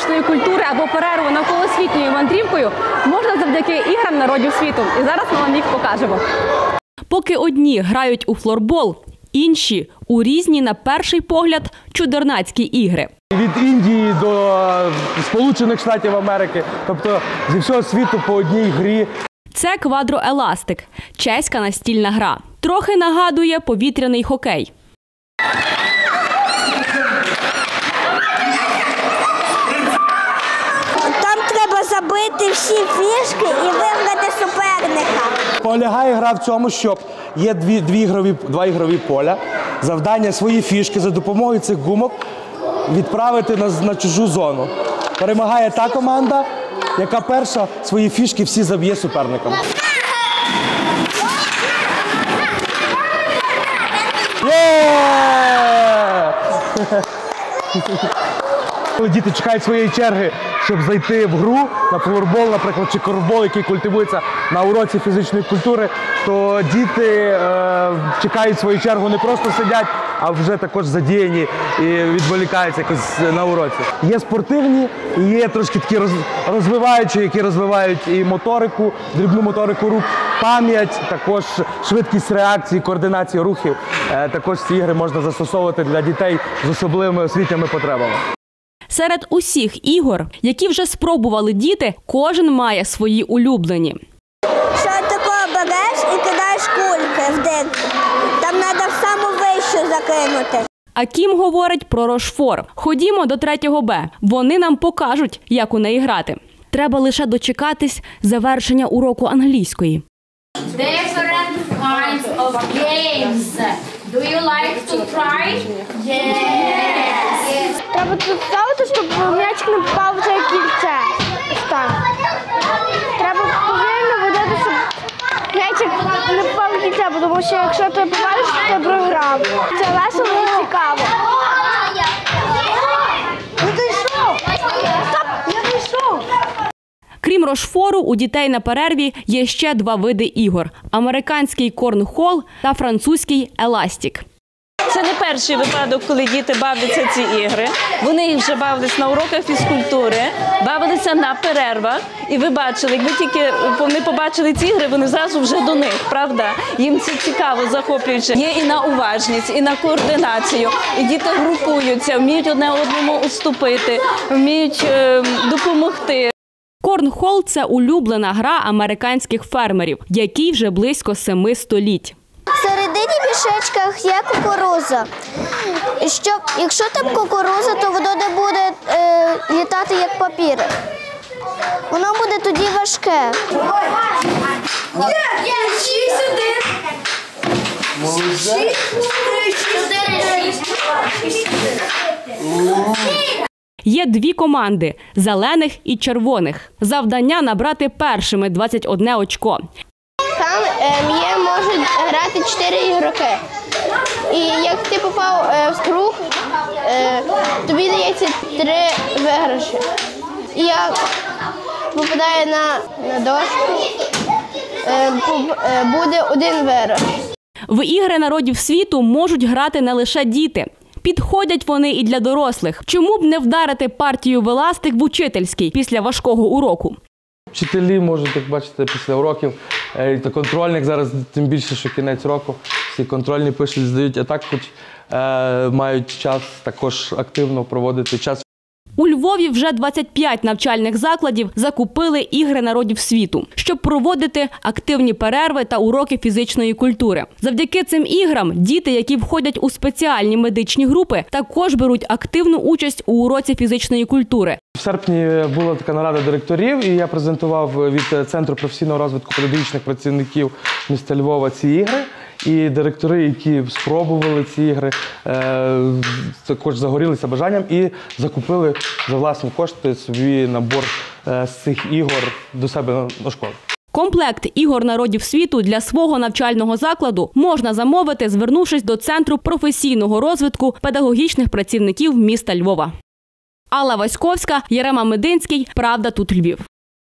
фізичної культури або перерву навколосвітньою мандрівкою можна завдяки іграм народів світу. І зараз ми вам їх покажемо. Поки одні грають у флорбол, інші – у різні, на перший погляд, чудернацькі ігри. Від Індії до Сполучених Штатів Америки, тобто зі всього світу по одній грі. Це квадроеластик – чеська настільна гра. Трохи нагадує повітряний хокей. Там треба забити всі фішки і виграти суперника. Полягає гра в цьому, що є два ігрові поля. Завдання свої фішки за допомогою цих гумок відправити на чужу зону. Перемагає та команда, яка перша свої фішки всі заб'є суперникам. Коли діти чекають своєї черги, щоб зайти в гру на флорбол, наприклад, чи корфбол, який культивується на уроці фізичної культури, то діти чекають свою чергу, не просто сидять, а вже також задіяні і відволікаються якось на уроці. Є спортивні, і є трошки такі розвиваючі, які розвивають і моторику, дрібну моторику рук, пам'ять, також швидкість реакції, координацію рухів. Також ці ігри можна застосовувати для дітей з особливими освітніми потребами. Серед усіх ігор, які вже спробували діти, кожен має свої улюблені. Що такого береш і кидаєш кульки в дирку. Там треба в саму вищу закинути. А Кім говорить про Рошфор. Ходімо до 3 Б. Вони нам покажуть, як у неї грати. Треба лише дочекатись завершення уроку англійської. Different kinds of games. Do you like to try? Yes. Треба тут ставити, щоб м'ячик не попав в це кільце. Так. Треба повільно водити, щоб м'ячик не попав в кільце, тому що якщо ти попадеш, то ти програв. Це весело і цікаво. Я дійшов! Стоп! Я дійшов! Крім Рошфору, у дітей на перерві є ще 2 види ігор – американський корнхол та французький еластик. Це не перший випадок, коли діти бавляться ці ігри. Вони їх вже бавились на уроках фізкультури, бавилися на перервах. І ви бачили, якби тільки вони побачили ці ігри, вони зразу вже до них, правда? Їм це цікаво, захоплююче. Є і на уважність, і на координацію. І діти групуються, вміють одне одному уступити, вміють допомогти. Корнхол – це улюблена гра американських фермерів, якій вже близько 7 століть. Всередині мішечках є кукурудза. Якщо там кукурудза, то воно не буде літати як папір. Воно буде тоді важке. Є 2 команди – зелених і червоних. Завдання – набрати першими 21 очко. Там можуть грати 4 ігроки. І як ти попав в круг, тобі дається 3 виграші. І як попадає на дошку, буде 1 виграш. В ігри народів світу можуть грати не лише діти. Підходять вони і для дорослих. Чому б не вдарити партію в еластик в учительський після важкого уроку? Вчителі можуть, як бачите, після уроків, та контрольних зараз, тим більше, що кінець року, всі контрольні пишуть, здають, а так хоч мають час також активно проводити час. У Львові вже 25 навчальних закладів закупили ігри народів світу, щоб проводити активні перерви та уроки фізичної культури. Завдяки цим іграм діти, які входять у спеціальні медичні групи, також беруть активну участь у уроці фізичної культури. В серпні була така нарада директорів, і я презентував від Центру професійного розвитку педагогічних працівників міста Львова ці ігри. І директори, які спробували ці ігри, також загорілися бажанням і закупили за власні кошти собі набор з цих ігор до себе на школу. Комплект ігор народів світу для свого навчального закладу можна замовити, звернувшись до Центру професійного розвитку педагогічних працівників міста Львова. Алла Васьковська, Ярема Мединський. Правда, тут Львів.